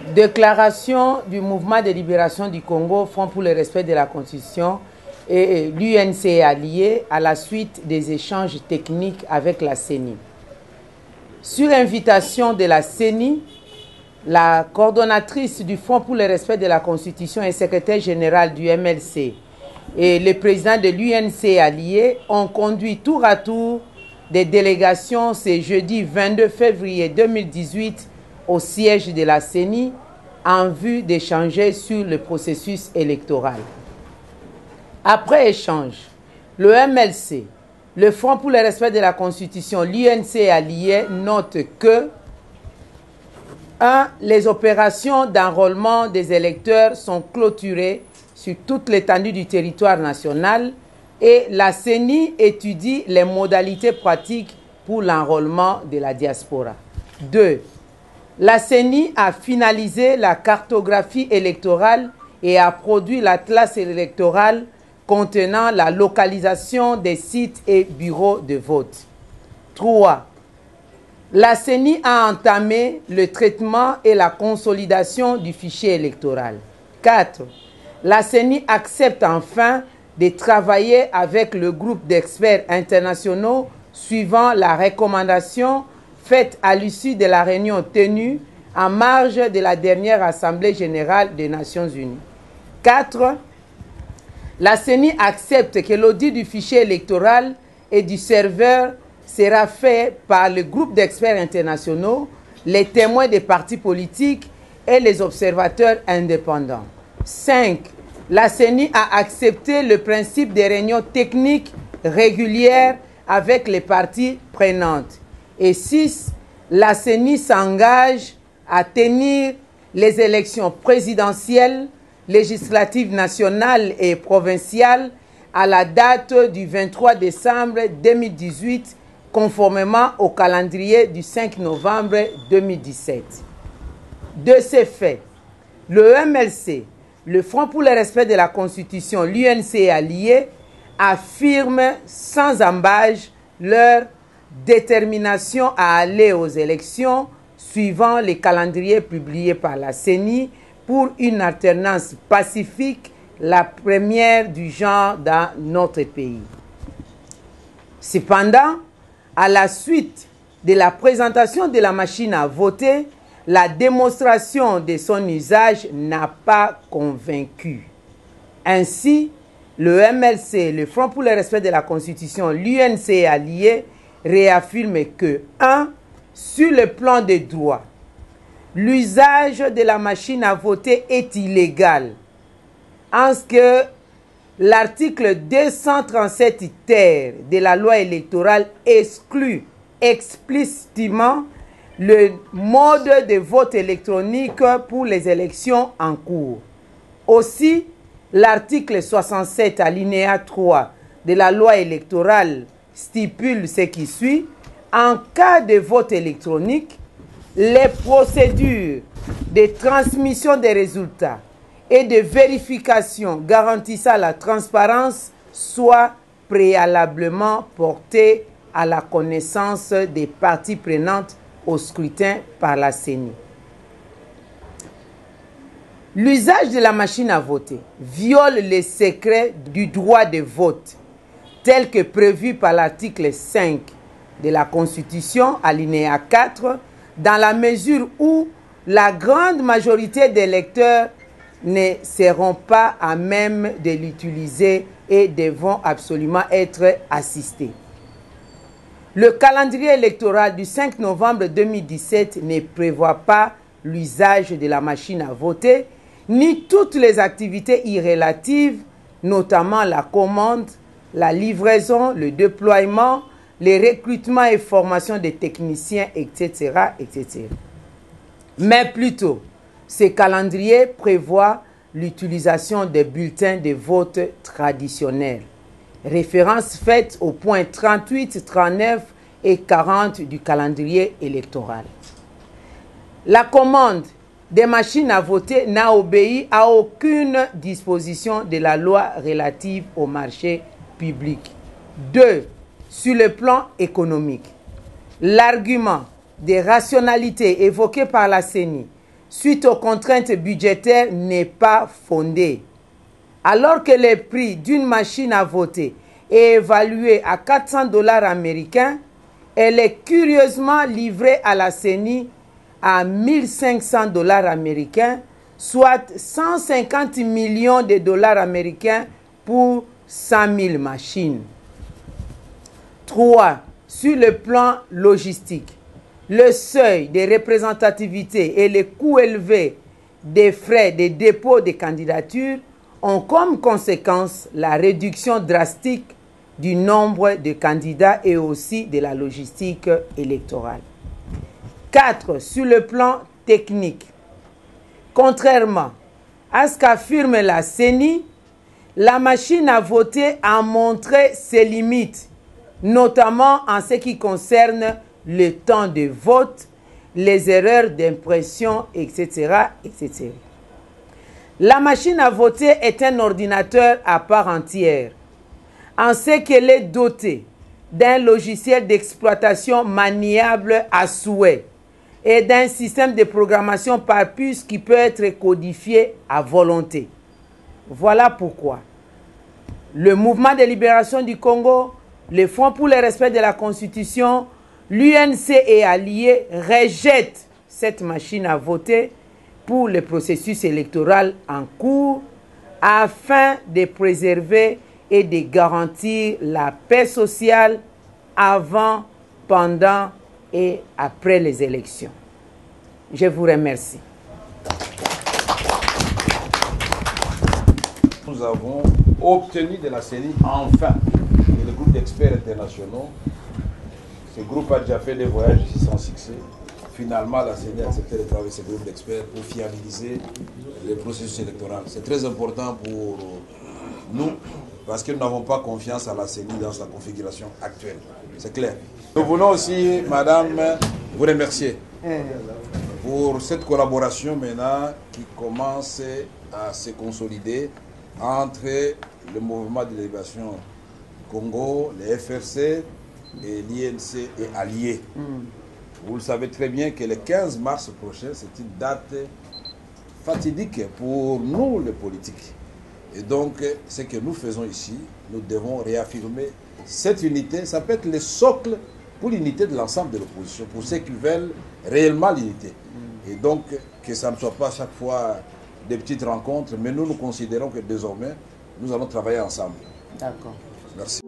Déclaration du mouvement de libération du Congo, Front pour le respect de la Constitution et l'UNC allié à la suite des échanges techniques avec la CENI. Sur invitation de la CENI, la coordonnatrice du Front pour le respect de la Constitution et secrétaire général du MLC et le président de l'UNC allié ont conduit tour à tour des délégations ce jeudi 22 février 2018 au siège de la CENI en vue d'échanger sur le processus électoral. Après échange, le MLC, le Front pour le respect de la Constitution, l'UNC allié note que 1. Les opérations d'enrôlement des électeurs sont clôturées sur toute l'étendue du territoire national et la CENI étudie les modalités pratiques pour l'enrôlement de la diaspora. 2. La CENI a finalisé la cartographie électorale et a produit l'atlas électoral contenant la localisation des sites et bureaux de vote. 3. La CENI a entamé le traitement et la consolidation du fichier électoral. 4. La CENI accepte enfin de travailler avec le groupe d'experts internationaux suivant la recommandation faite à l'issue de la réunion tenue en marge de la dernière Assemblée générale des Nations unies. 4. La CENI accepte que l'audit du fichier électoral et du serveur sera fait par le groupe d'experts internationaux, les témoins des partis politiques et les observateurs indépendants. 5. La CENI a accepté le principe des réunions techniques régulières avec les parties prenantes. Et 6. La CENI s'engage à tenir les élections présidentielles, législatives nationales et provinciales à la date du 23 décembre 2018, conformément au calendrier du 5 novembre 2017. De ces faits, le MLC, le Front pour le respect de la Constitution, l'UNC allié, affirment sans ambages leur détermination à aller aux élections suivant les calendriers publiés par la CENI pour une alternance pacifique, la première du genre dans notre pays. Cependant, à la suite de la présentation de la machine à voter, la démonstration de son usage n'a pas convaincu. Ainsi, le MLC, le Front pour le respect de la Constitution, l'UNC allié, réaffirme que 1. Sur le plan des droits, l'usage de la machine à voter est illégal, en ce que l'article 237 ter de la loi électorale exclut explicitement le mode de vote électronique pour les élections en cours. Aussi, l'article 67 alinéa 3 de la loi électorale stipule ce qui suit. En cas de vote électronique, les procédures de transmission des résultats et de vérification garantissant la transparence soient préalablement portées à la connaissance des parties prenantes au scrutin par la CENI. L'usage de la machine à voter viole les secrets du droit de vote, tel que prévu par l'article 5 de la Constitution, alinéa 4, dans la mesure où la grande majorité des électeurs ne seront pas à même de l'utiliser et devront absolument être assistés. Le calendrier électoral du 5 novembre 2017 ne prévoit pas l'usage de la machine à voter, ni toutes les activités y relatives, notamment la commande, la livraison, le déploiement, les recrutements et formations des techniciens, etc., etc. Mais plutôt, ce calendrier prévoit l'utilisation des bulletins de vote traditionnels. Référence faite aux points 38, 39 et 40 du calendrier électoral. La commande des machines à voter n'a obéi à aucune disposition de la loi relative au marché public. 2. Sur le plan économique, l'argument des rationalités évoqué par la CENI suite aux contraintes budgétaires n'est pas fondée. Alors que le prix d'une machine à voter est évalué à 400 dollars américains, elle est curieusement livrée à la CENI à 1500 dollars américains, soit 150 millions de dollars américains pour 100 000 machines. 3. Sur le plan logistique, le seuil de représentativité et les coûts élevés des frais de dépôt de candidatures ont comme conséquence la réduction drastique du nombre de candidats et aussi de la logistique électorale. 4. Sur le plan technique, contrairement à ce qu'affirme la CENI, la machine à voter a montré ses limites, notamment en ce qui concerne le temps de vote, les erreurs d'impression, etc., etc. La machine à voter est un ordinateur à part entière, en ce qu'elle est dotée d'un logiciel d'exploitation maniable à souhait et d'un système de programmation par puce qui peut être codifié à volonté. Voilà pourquoi le Mouvement de libération du Congo, le Front pour le respect de la Constitution, l'UNC et alliés rejettent cette machine à voter pour le processus électoral en cours afin de préserver et de garantir la paix sociale avant, pendant et après les élections. Je vous remercie. Nous avons obtenu de la CENI, enfin, le groupe d'experts internationaux. Ce groupe a déjà fait des voyages ici sans succès. Finalement, la CENI a accepté de travailler avec ce groupe d'experts pour fiabiliser le processus électoral. C'est très important pour nous parce que nous n'avons pas confiance à la CENI dans sa configuration actuelle. C'est clair. Nous voulons aussi, madame, vous remercier pour cette collaboration maintenant qui commence à se consolider entre le mouvement de libération Congo, les FRC et l'INC et alliés. Vous le savez très bien que le 15 mars prochain, c'est une date fatidique pour nous, les politiques. Et donc, ce que nous faisons ici, nous devons réaffirmer cette unité. Ça peut être le socle pour l'unité de l'ensemble de l'opposition, pour ceux qui veulent réellement l'unité. Et donc, que ça ne soit pas chaque fois des petites rencontres, mais nous considérons que désormais, nous allons travailler ensemble. D'accord. Merci.